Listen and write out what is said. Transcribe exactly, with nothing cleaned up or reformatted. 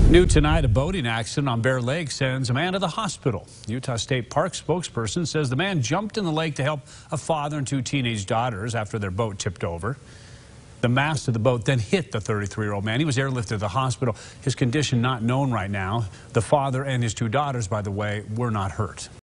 New tonight, a boating accident on Bear Lake sends a man to the hospital. Utah State Park spokesperson says the man jumped in the lake to help a father and two teenage daughters after their boat tipped over. The mast of the boat then hit the thirty-three-year-old man. He was airlifted to the hospital. His condition not known right now. The father and his two daughters, by the way, were not hurt.